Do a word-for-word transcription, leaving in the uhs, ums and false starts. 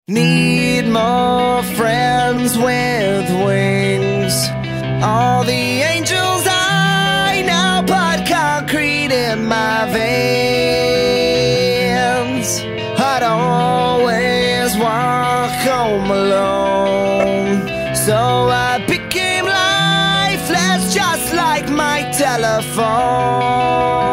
Need more friends with wings. All the angels I know put concrete in my veins. I'd always walk home alone, so I became lifeless, just like my telephone.